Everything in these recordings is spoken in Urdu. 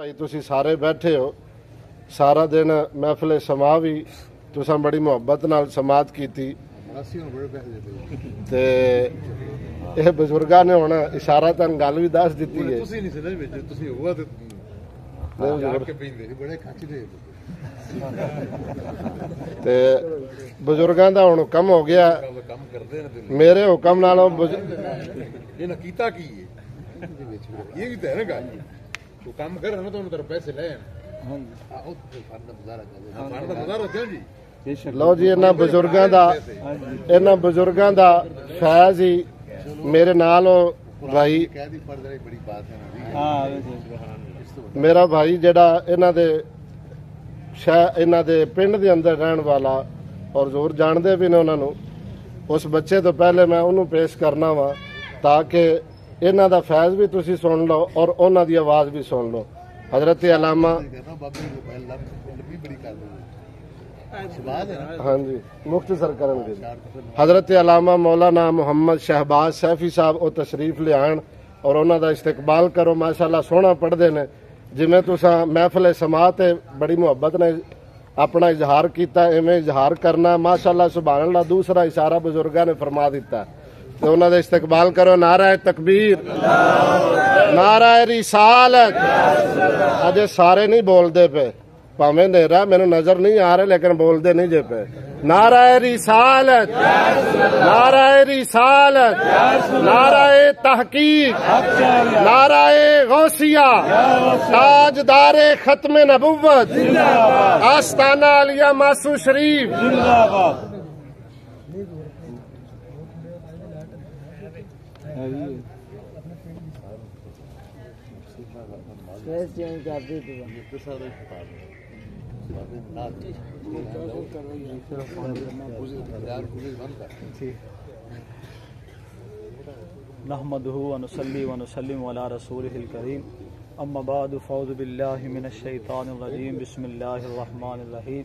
भाई तुसी सारे बैठे हो सारा दिन महफिल समा भी तुसां बड़ी मुहब्बत नाल समात कीती ते ਇਹ ਬਜ਼ੁਰਗਾਂ ਨੇ ਹੁਣ ਇਸ਼ਾਰਾ ਤਾਂ ਗੱਲ ਵੀ ਦੱਸ ਦਿੱਤੀ ਹੈ ਤੁਸੀਂ ਨਹੀਂ ਸਮਝ ਵਿੱਚ ਤੁਸੀਂ ਹੋਆ ਤੇ ਬਜ਼ੁਰਗ ਕੇ ਪੀਂਦੇ ਬੜੇ ਖੱਚਦੇ ਤੇ ਬਜ਼ੁਰਗਾਂ ਦਾ ਹੁਣ ਹੁਕਮ ਹੋ ਗਿਆ ਕੰਮ ਕਰਦੇ ਨੇ ਮੇਰੇ ਹੁਕਮ ਨਾਲੋਂ ਇਹਨਾਂ ਕੀਤਾ ਕੀ ਹੈ ਇਹ ਵੀ ਤਾਂ ਹੈ ਨਾ ਗੱਲ ਤੂੰ ਕੰਮ ਕਰ ਨਾ ਤੁਹਾਨੂੰ ਤੇਰੇ ਪੈਸੇ ਲੈ ਹਾਂ ਉਹ ਫਰਦ ਗੁਜ਼ਾਰਾ ਚੱਲੇ ਫਰਦ ਗੁਜ਼ਾਰਾ ਚੱਲ ਜੀ ਲਓ ਜੀ ਇਹਨਾਂ ਬਜ਼ੁਰਗਾਂ ਦਾ ਫੈਜ਼ ਹੀ ਮੇਰੇ ਨਾਲ ਭਾਈ ਕਹਿਦੀ ਪੜਦੇ ਬੜੀ ਬਾਤ ਹੈ ਮੇਰਾ ਭਾਈ ਜਿਹੜਾ ਇਹਨਾਂ ਦੇ ਪਿੰਡ ਦੇ ਅੰਦਰ ਰਹਿਣ ਵਾਲਾ ਔਰ ਜ਼ੋਰ ਜਾਣਦੇ ਵੀ ਨੇ ਉਹਨਾਂ ਨੂੰ ਉਸ ਬੱਚੇ ਤੋਂ ਪਹਿਲੇ ਮੈਂ ਉਹਨੂੰ ਪੇਸ਼ ਕਰਨਾ ਵਾ ਤਾਂ ਕਿ ਇਹਨਾਂ ਦਾ ਫੈਜ਼ ਵੀ ਤੁਸੀਂ ਸੁਣ ਲਓ ਔਰ ਉਹਨਾਂ ਦੀ ਆਵਾਜ਼ ਵੀ ਸੁਣ ਲਓ حضرت علامہ ہاں جی مختصر کریں گے حضرت علامہ مولانا محمد شہباز سیفی صاحب وہ تشریف لے آن اور انہوں دا استقبال کرو ماشاءاللہ سونا پڑھتے ہیں جویں تساں محفل سماعت بڑی محبت نے اپنا اظہار کیتا ایویں اظہار کرنا ماشاءاللہ سبحان اللہ دوسرا اشارہ بزرگاں نے فرما دیتا تو انہوں دا استقبال کرو نعرہ تکبیر نعرہ رسالت اجے سارے نہیں بولتے پہ پاویں نیرا مینوں نظر نہیں آ رہے لیکن بولتے نہیں جے پہ نعرہ رسالت نعرہ رسالت نعرہ تحقیق نعرہ غوثیہ تاجدار ختم نبوت آستانہ علیہ ماسو شریف نحمده ونصلي ونسلم على رسوله الكريم اما بعد فاعوذ بالله من الشيطان الرجيم بسم الله الرحمن الرحيم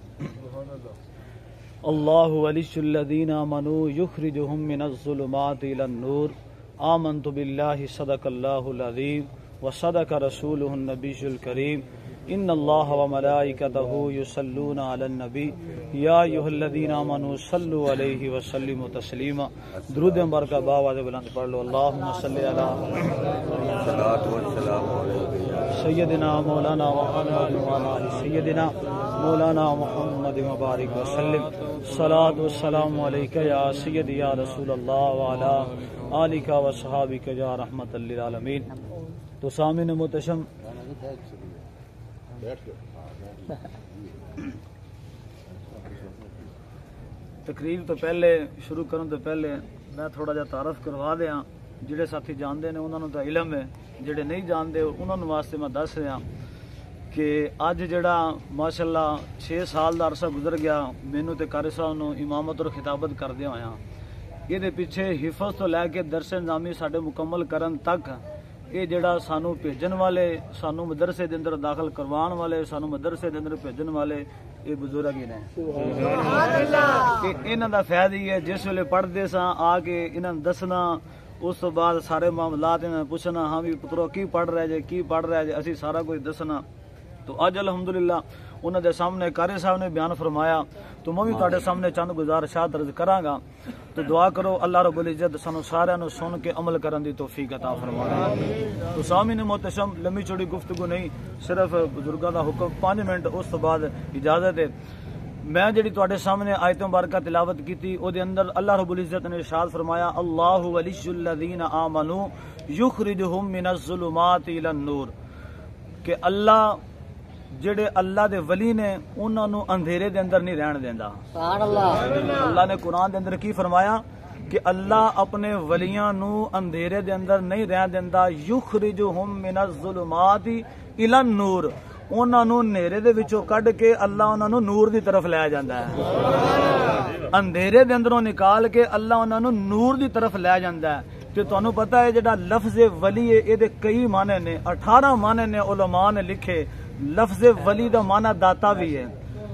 الله ولي الذين آمنوا يخرجهم من الظلمات إلى النور آمنت بالله صدق الله العظيم وصدق رسوله النبي الكريم ان الله وملائكته يصلون على النبي يا ايها الذين امنوا صلوا عليه وسلموا تسليما درود مبارک باواز بلند پڑھ لو اللهم صل على صلوات والسلام علیہ سیدنا مولانا محمد وعلى سیدنا مولانا محمد مبارک وسلم صلاۃ والسلام علیک یا سیدی یا رسول اللہ وعلى آلک وصحابک یا رحمت للعالمین تو سامعین محتشم تقریر تو پہلے شروع کرنے تو پہلے میں تھوڑا جا تعارف کروا دیا جڑے ساتھی جانتے ہیں انہوں نے تو علم ہے جڑے نہیں جانتے انہوں نے واسطے میں دس رہا کہ اج جڑا ماشاءاللہ 6 سال دا عرصہ گزر گیا مینوں تے قاری صاحب نو امامت اور خطابت کردے ہویا یہ دے پیچھے حفظ تو لے کے درس نظامی ساڈے مکمل کرن تک یہ جڑا سانو بھیجن والے سانو مدرسے دے اندر داخل کروان والے سانو مدرسے دے اندر بھیجن والے یہ بزرگ ہی نے انہاں دا فائدہ ہی ہے جس ویلے پڑھدے ساں آ کے انہاں دسنا اس تو بعد سارے معاملات انہاں پوچھنا ہاں بھی پترو کی پڑھ رہے جے اسی سارا کچھ دسنا تو اج الحمدللہ انہاں دے سامنے قاری صاحب نے بیان فرمایا تو میں بھی تواڈے سامنے چند گزارشات عرض کراں گا تو دعا کرو اللہ رب العزت سانو سارے نو سن کے عمل کرن دی توفیق عطا فرمائے تو سامعین محتشم لمبی چوڑی گفتگو نہیں صرف بزرگاں دا حکم 5 منٹ اس تو بعد اجازت ہے میں جڑی تواڈے سامنے آیت مبارکہ تلاوت کیتی او دے اندر اللہ رب العزت نے ارشاد فرمایا اللہ ولی الذین آمنوا یخرجهم من الظلمات الی النور کہ اللہ جڑے اللہ دے ولی نے انہاں نو اندھیرے دے اندر نہیں رہن دیندا سبحان اللہ اللہ نے قرآن دے اندر کی فرمایا کہ اللہ اپنے ولیاں نو اندھیرے دے اندر نہیں رہن دیندا یخرجهم من الظلمات الی النور انہاں نو نیرے دے وچوں کڈ کے اللہ انہاں نو نور دی طرف لے جاندا ہے اندھیرے دے اندروں نکال کے اللہ انہاں نو نور دی طرف لے جاندا ہے تے تانوں پتہ ہے جڑا لفظ ولی ہے اے دے کئی معنی نے 18 معنی نے علماء نے لکھے لفظ ولی دا معنی داتا بھی ہے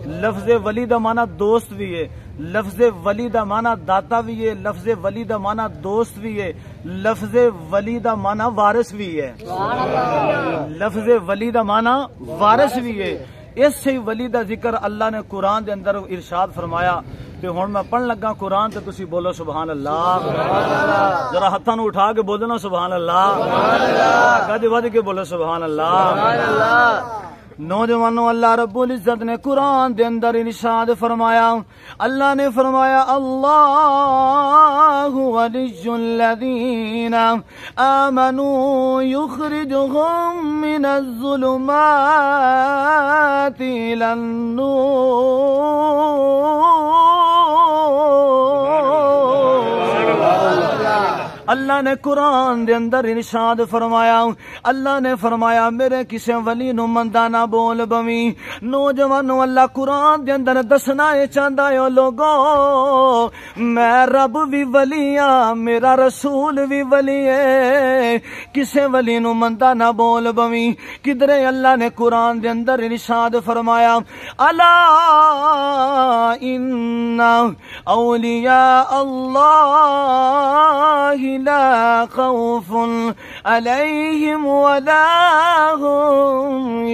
لفظ ولی دا معنی دوست بھی ہے، لفظ ولی دا معنی داتا بھی ہے، لفظ ولی دا معنی دوست بھی ہے، لفظ ولی دا معنی وارث بھی ہے، لفظ ولی دا معنی وارث بھی ہے۔ اس سے ولی دا ذکر اللہ نے قرآن دے اندر ارشاد فرمایا۔ تے ہن میں پڑھن لگا قرآن تے تسی بولو سبحان اللہ، ذرا ہتھاں نوں اٹھا کے بولنا سبحان اللہ، گد ود کے بولو سبحان اللہ۔ نوجوانوں، اللہ رب العزت نے قرآن دے اندر ارشاد فرمایا، اللہ نے فرمایا اللہ ولی الذین آمنوا یخرجهم من الظلمات الی اللہ نے قرآن دے اندر ارشاد فرمایا، اللہ نے فرمایا میرے کسے ولی نو مندا نہ بول بویں۔ نوجوانوں، اللہ قرآن دے اندر دسنا اے چاہندا اے لوگو میں رب بھی ولی ہاں، میرا رسول بھی ولی ہے، کسے ولی نو مندا نہ بول بویں۔ کدھرے اللہ نے قرآن دے اندر ارشاد فرمایا الا ان اولیاء اللہ لا خوف علیہم ولا هم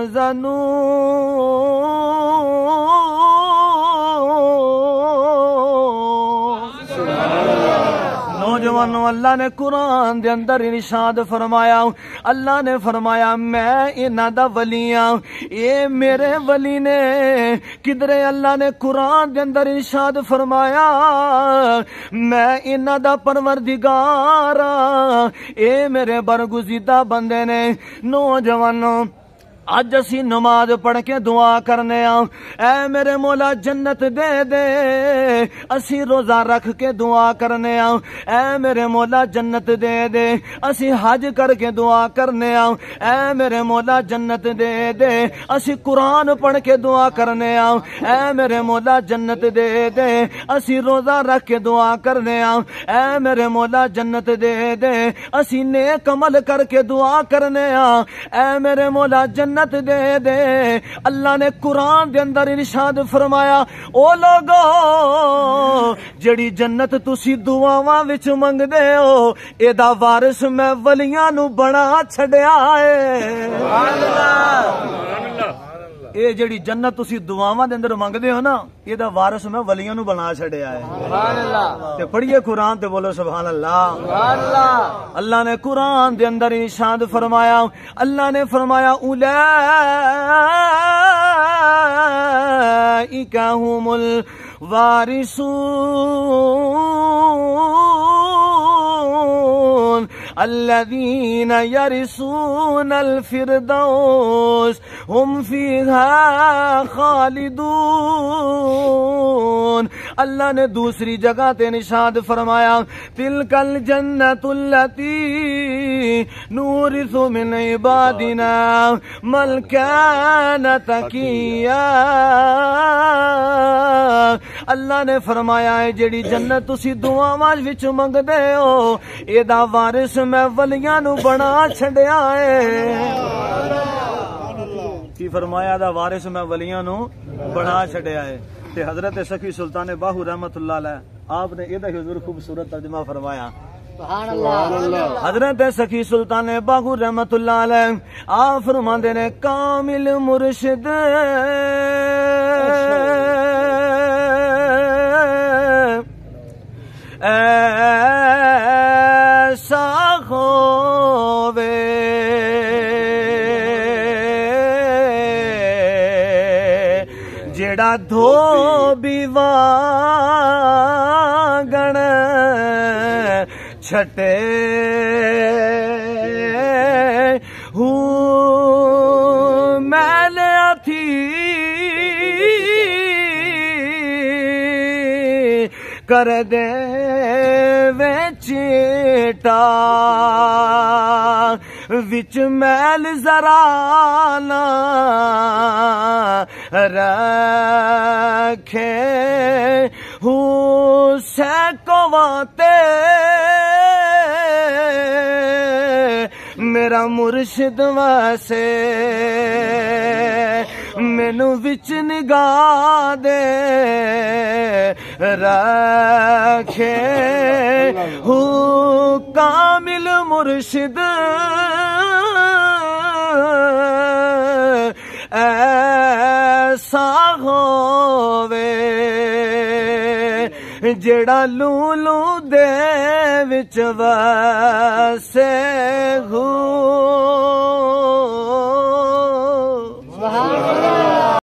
يحزنون۔ نوجوانوں، اللہ نے قرآن دے اندر ارشاد فرمایا، اللہ نے فرمایا میں انہاں دا ولی ہاں، اے میرے ولی نے۔ کدھرے اللہ نے قرآن دے اندر ارشاد فرمایا میں انہاں دا پروردگار ہاں، اے میرے برگزیدہ بندے نے۔ نوجوانوں، اج اسی نماز پڑھ کے دعا کرنے آں اے میرے مولا جنت دے دے، اسی روزہ رکھ کے دعا کرنے آں اے میرے مولا جنت دے دے، اسی حج کر کے دعا کرنے آں اے میرے مولا جنت دے دے، اسی قرآن پڑھ کے دعا کرنے آں اے میرے مولا جنت دے دے، اسی روزہ رکھ کے دعا کرنے آں اے میرے مولا جنت دے دے، اسی نیک عمل کر کے دعا کرنے آں اے میرے مولا جنت دے دے۔ اللہ نے قرآن دے اندر ارشاد فرمایا او لوگو جڑی جنت تسی دعاواں وچ منگدے ہو اے دا وارث میں ولیاں نو بنا چھڈیا اے۔ اے جڑی جنت تسی دعاواں دے اندر منگدے ہو نا، اے دا وارث میں ولیاں نو بنا چھڈیا ہے۔ تے پڑھیے قرآن تے بولو سبحان اللہ۔ اللہ نے قرآن دے اندر ارشاد فرمایا، اللہ نے فرمایا اولئک هم الوارثون الذین یرثون الفردوس هم فیہا خالدون۔ اللہ نے دوسری جگہ تے ارشاد فرمایا تلک الجنت التی نورث من عبادنا من کان تقیا۔ اللہ نے فرمایا ہے جڑی جنت تسی دعاواں وچ منگدے ہو اے دا وارث میں ولیاں نو بنا چھڈیا ہے۔ کی فرمایا دا وارث میں ولیاں نو بنا چھڈیا ہے۔ تے حضرت سخی سلطان باہو رحمت اللہ علیہ آپ نے یہ حضور خوبصورت ترجمہ فرمایا۔ حضرت سخی سلطان باہو رحمت اللہ علیہ آپ فرماندے نے کامل مرشد ایسا ہووے جڑا دھوبی وانگن چھٹے میل تھی کر دے چیٹا وچ میل ذرا نہ رکھے سیکواتے میرا مرشد واسے مینو وچ نگاہ دے رکھے ہو کامل مرشد ایسا ہووے جڑا لولو دے وچ واسے ہو